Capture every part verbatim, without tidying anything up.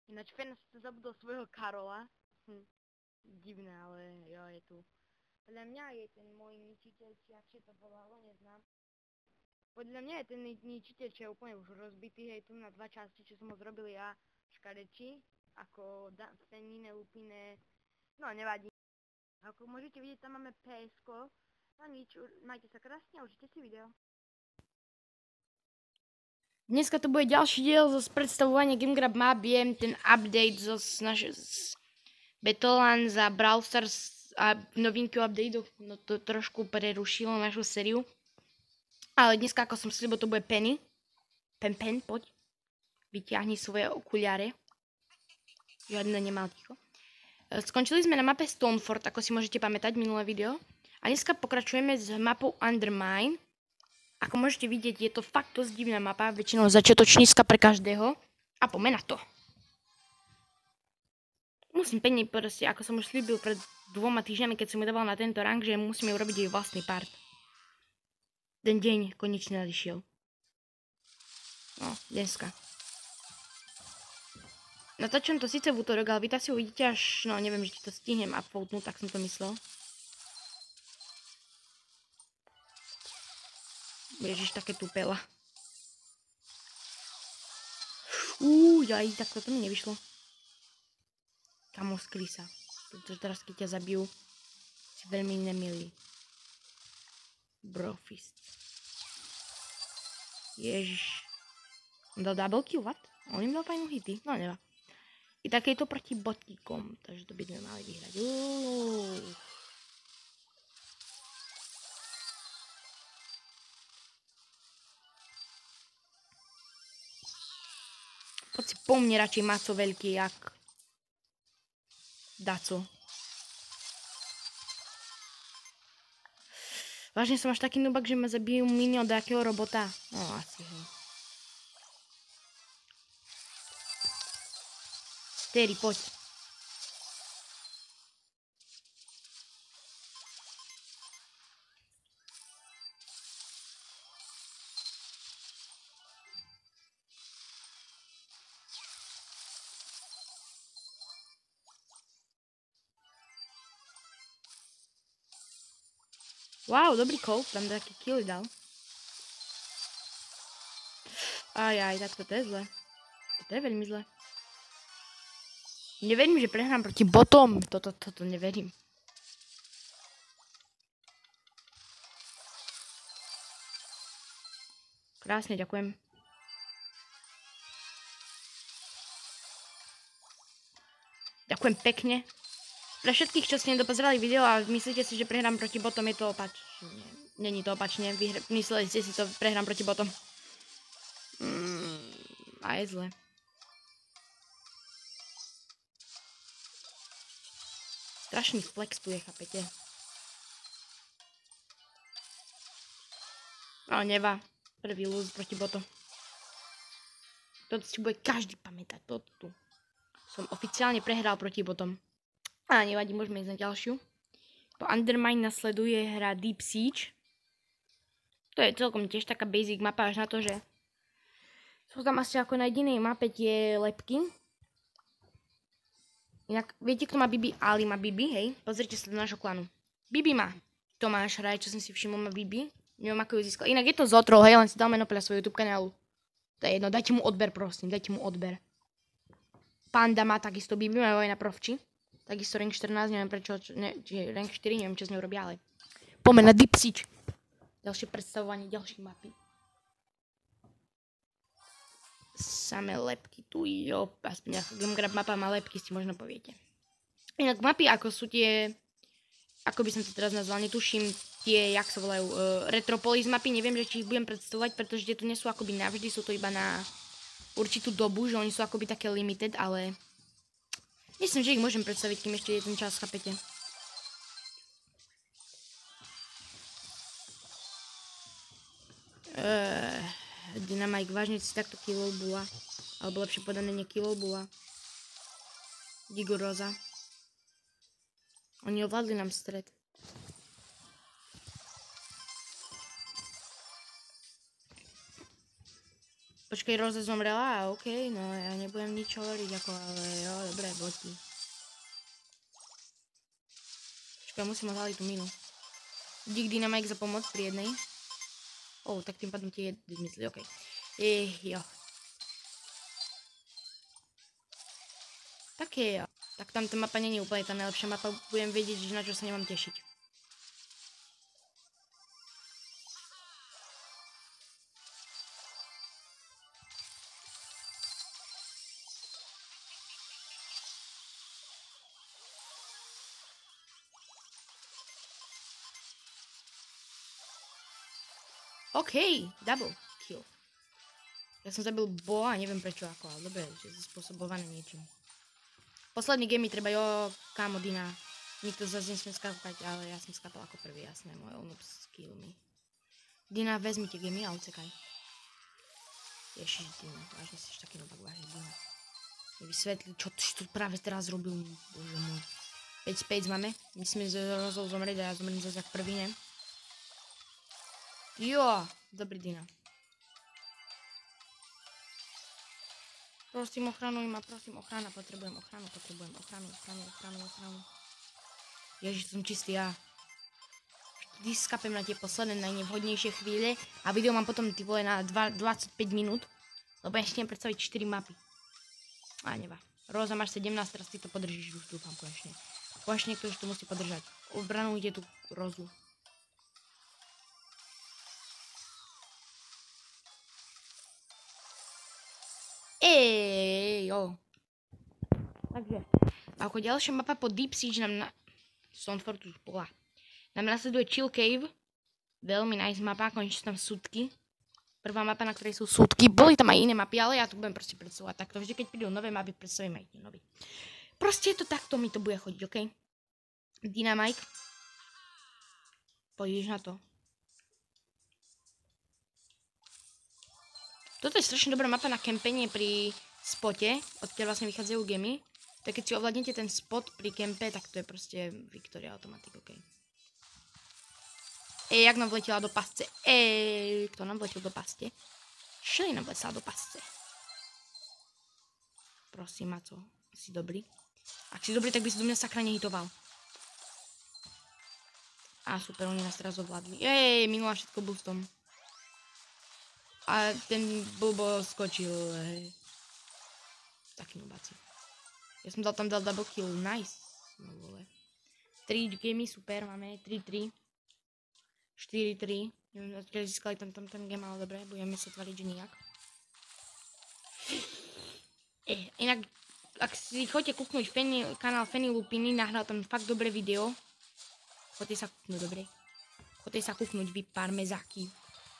Ináč Fena sa zabudol svojho Karola. Hm. Divné, ale jo, je tu. Podľa mňa je ten môj ničiteľ, či akže to volalo, neznám. Podľa mňa je ten ničiteľ, čo je úplne už rozbitý, hej, tu na dva časti, čo som ho zrobil ja, škareči, ako Fenine, Lupine, no nevadí. Ako môžete vidieť, tam máme pé esko, no nič, majte sa krásne a užite si video. Dneska to bude ďalší diel zo predstavovania GameGrab Map, viem ten update zo naš... z Betolan za Brawl Stars a novinky o updateu, no to trošku prerušilo našu sériu. Ale dneska, ako som slíbil, to bude Penny. Pen, pen, poď. Vyťahni svoje okuliare. Žiadne nemal ticho. Skončili sme na mape Stoneford, ako si môžete pamätať, minulé video. A dneska pokračujeme s mapou Undermine. Ako môžete vidieť, je to fakt dosť divná mapa, väčšinou začiatočnícka pre každého. A poďme na to. Musím Penny proste, ako som už slíbil pred dvoma týždňami, keď som ju dával na tento rank, že musíme urobiť jej vlastný part. Ten deň konečne nadišiel. No, dneska. Natáčam to síce v útorok, ale vy to si uvidíte až, no neviem, že ti to stihnem uploadnúť, tak som to myslel. Ježiš, také tupela. Uuu, jaj, tak toto mi nevyšlo. Kamo, skli sa. Pretože teraz, keď ťa zabijú, si veľmi nemilý. Brofist. Ježiš. On dal double kill, what? On im dal fajnú hity, no nevá. I tak je to proti botíkom, takže to by sme mali vyhrať. Uuu. Poď si po mne radšej maco veľký, jak Daco. Vážne som až taký nubak, že ma zabijú mini od jakého robota. No asi, hej. Terry, poď. Wow, dobrý kolt, tam taký killy dal. Aj, aj, tak toto je zle. Toto je veľmi zle. Neverím, že prehrám proti botom. Toto, toto neverím. Krásne, ďakujem. Ďakujem pekne. Pre všetkých, čo ste nedopozerali video a myslíte si, že prehrám proti botom, je to opačne. Není to opačne. Vyhr mysleli ste si to, prehrám proti botom. Mm, a je zle. Strašný flex tu je, chápete? Ale nevá. Prvý lose proti botom. Toto si bude každý pamätať. Toto tu. Som oficiálne prehral proti botom. A nevadí, môžeme ísť na ďalšiu. Po Undermine nasleduje hra Deep Siege. To je celkom tiež taká basic mapa, až na to, že sú tam asi ako na jedinej mape tie lepky. Inak, viete, kto má Bibi? Ali má Bibi, hej? Pozrite sa do nášho klanu. Bibi má. Tomáš Hraj, čo som si všimol, má Bibi. Neviem, ako ju získal. Inak je to zotrol, hej? Len si dal meno podľa svojho YouTube kanálu. To je jedno, dajte mu odber, prosím, dajte mu odber. Panda má takisto Bibi, majú aj na profči. Takisto rank štrnásť, neviem prečo, ne, či rank štyri, neviem, čo z ňou robia, ale poďme na Deep Siege. Ďalšie predstavovanie, ďalšie mapy. Samé lepky tu, jo, aspoň nejaká GameGrab mapa má lepky, si možno poviete. Inak mapy, ako sú tie, ako by som to teraz nazval, netuším, tie, jak sa volajú, uh, Retropolis mapy, neviem, že či ich budem predstavovať, pretože tie tu nie sú akoby navždy, sú to iba na určitú dobu, že oni sú akoby také limited, ale myslím, že ich môžem predstaviť, kým ešte je ten čas, chápete. Uh, Dynamite, vážne si takto killov bola. Alebo lepšie povedané, nie killov bola. Digoroza. Oni ovládli nám stred. Počkej, Roza zomrela? OK, no ja nebudem nič hovoriť, ako, ale jo, dobré, boti. Počkej, musím odhaliť tú minu. Dík Dynamite za pomoc pri jednej. O, tak tým pádom tie zmizli, OK. Eh, jo. Tak je, jo. Tak tam tá mapa není úplne tá najlepšia mapa, budem vedieť, že na čo sa nemám tešiť. OK, double kill. Ja som zabil boha, neviem prečo ako, ale dobre, že je spôsobované niečím. Posledný game mi treba, jo, kámo, Dina. Nikto zase nesmie skápať, ale ja som skápal ako prvý, jasné, moje onop skill mi. Dina, vezmi tie gemy a ucekaj. Ježiš, Dina, vážne si taký nobak, vážne, Dina. Mi vysvetli, čo tu práve teraz robil, bože môj. päť z päť máme, musíme z Rozou zomrieť a ja zomriem zase jak prvý, ne? Jo, dobrý Dina. Prosím, ochranuj ma, prosím, ochrana, potrebujem ochranu, potrebujem ochranu, ochranu, ochranu, ochranu. Ježiš, som čistý ja. Vždy skapem na tie posledné najnevhodnejšie chvíle a video mám potom ty vole na dvadsaťpäť minút, lebo ešte neviem predstaviť štyri mapy. A neba. Roza, máš sedemnásť, teraz ty to podržíš, už dúfam konečne. Konečne niekto už to musí podržať. Obranujte tú Rozu. Ej, jo. Takže, ako ďalšia mapa po Deep Siege nám na... Stonefortress bola. Nám nasleduje Chill Cave. Veľmi nice mapa, konečne tam súdky. Prvá mapa, na ktorej sú súdky. Boli tam aj iné mapy, ale ja to budem proste predstavovať takto. Vždy, keď prídu nové mapy, predstavím aj tie nové. Proste je to takto, mi to bude chodiť, OK? Dynamite. Pôjdeš na to. Toto je strašne dobrá mapa na kempenie pri spote, odkiaľ vlastne vychádzajú gemy. Tak keď si ovládnete ten spot pri kempe, tak to je proste Victoria automatic, OK. Ej, jak nám vletela do pasce? Ej, kto nám vletel do pasce? Shelly nám vletela do pasce. Prosím, Maco, si dobrý? Ak si dobrý, tak by si do mňa sakra nehitoval. Á, super, oni nás teraz ovládli. Ej, minula všetko boostom. A ten blbo skočil, hej. Taký nubáci. Ja som dal tam dal double kill, nice. No vole. tri gamey, super, máme tri tri. štyri tri. Neviem, odkiaľ získali tam, tam ten game, ale dobre, budeme sa tvariť, že nijak. Eh, inak, ak si chodíte kúknúť Feni, kanál Feni Lupiny, nahral tam fakt dobré video. Chodite sa kúknúť, dobre. Chodite sa kúknúť vy parmezáky.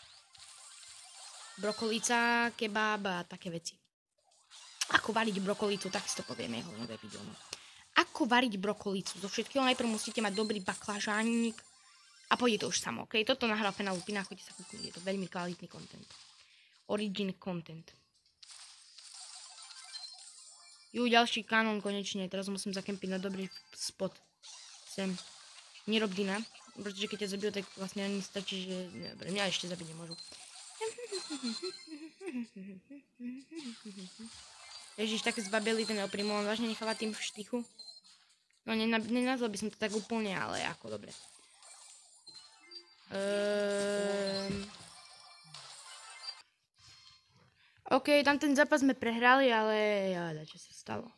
Brokolica, kebab a také veci. Ako variť brokolicu, tak si to povieme jeho nové video. Ako variť brokolicu? Zo všetkého najprv musíte mať dobrý baklažánik a pôjde to už samo, ok? Toto nahral Fena Lupina, chodite sa kúknúť, je to veľmi kvalitný content. Origin content. Ju, ďalší kanón konečne, teraz musím zakempiť na dobrý spot. Sem. Nerob Dina, pretože keď ťa zabijú, tak vlastne ani stačí, že... Dobre, mňa ešte zabiť nemôžu. Ježiš, tak zbabeli ten oprimu, on vážne necháva tým v štychu. No nenazval by som to tak úplne, ale ako dobre. Um... OK, tam ten zápas sme prehrali, ale jada, čo sa stalo.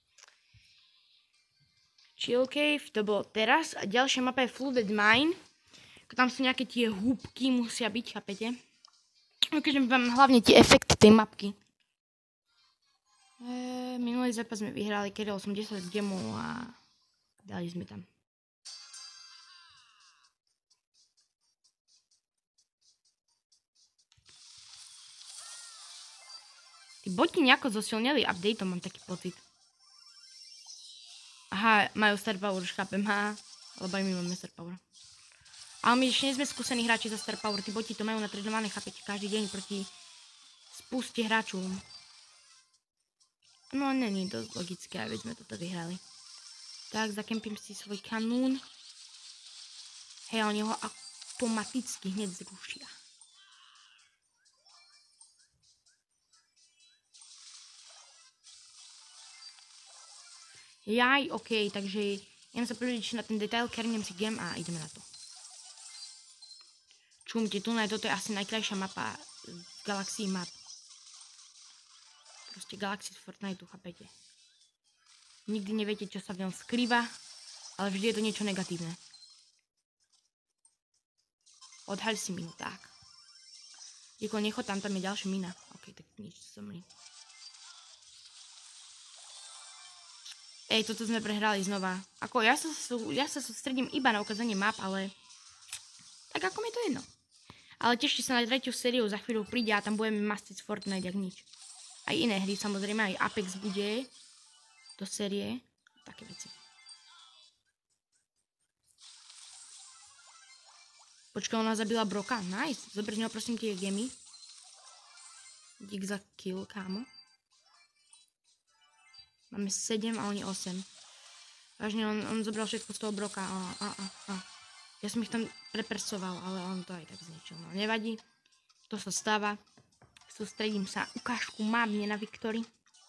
Chill Cave, to bolo teraz. A ďalšia mapa je Flooded Mine. Tam sú nejaké tie húbky, musia byť, chápete? Ukážem vám hlavne tie efekty tej mapky. E, minulý zápas sme vyhrali, keď osemdesiat gemov a dali sme tam. Tí boti nejako zosilnili updateom, mám taký pocit. Aha, majú Star Power, už chápem, ha, lebo aj my máme Star Power. Ale my ešte nie sme skúsení hráči za Star Power, tí boti to majú natrénované, chápete, každý deň proti spuste hráčov. No, není dosť logické, aby sme toto vyhrali. Tak, zakempím si svoj kanún. Hej, oni ho automaticky hneď zrušia. Jaj, okej, okay, takže idem sa pozrieť na ten detail, kernem si gem a ideme na to. Čumte, tu toto je asi najkrajšia mapa v galaxii map. Proste galaxii z Fortniteu, chápete? Nikdy neviete, čo sa v ňom skrýva, ale vždy je to niečo negatívne. Odhaľ si minu, tak. Jeko, nechod tam, tam je ďalšia mina. Ok, tak nič, zomri. Ej, toto sme prehrali znova. Ako, ja sa, ja sa sústredím iba na ukázanie map, ale... Tak ako mi to jedno. Ale tešte sa na tretiu sériu, za chvíľu príde a tam budeme mastiť Fortnite, jak nič. Aj iné hry, samozrejme, aj Apex bude do série. Také veci. Počkaj, ona zabila Broka. Nice. Zober z neho prosím tie gemy. Dík za kill, kámo. Máme sedem a oni osem. Vážne, on, on zobral všetko z toho Broka. A, a, a, a. Ja som ich tam prepresoval, ale on to aj tak zničil. No, nevadí. To sa stáva. Sústredím sa. Ukážku mám mne na Viktory.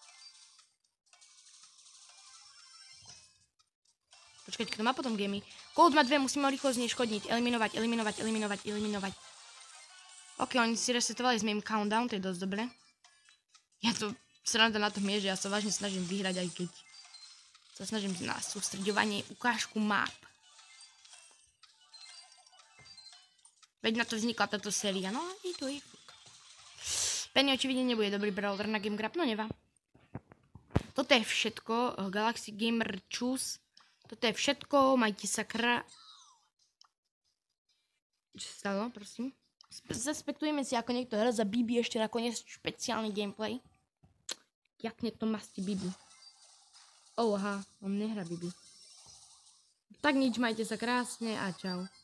Počkajte, kto má potom gemy? Cold má dve, musíme ho rýchlo zneškodniť. Eliminovať, eliminovať, eliminovať, eliminovať. Ok, oni si resetovali, sme im countdown, to je dosť dobre. Ja to, sranda na tom je, že ja sa vážne snažím vyhrať, aj keď sa snažím na sústreďovanie ukážku map. Veď na to vznikla táto séria, no i tu je fuk. Penny očividne nebude dobrý brawler na Game Grab, no nevá. Toto je všetko, Galaxy Gamer Choose. Toto je všetko, majte sa kra... Čo sa stalo, prosím? Zaspektujeme si, ako niekto hra za Bibi, ešte nakoniec špeciálny gameplay. Jak niekto masti Bibi. Oh, aha, on nehrá Bibi. Tak nič, majte sa krásne a čau.